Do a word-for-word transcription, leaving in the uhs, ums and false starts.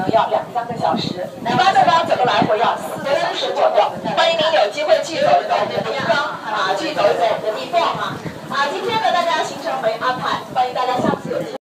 能要两三个小时，一般的呢，整个来回要四个小时左右。欢迎您有机会去走一走我们的地方啊，去走一走我们的地方啊。啊，今天呢，大家行程为安排。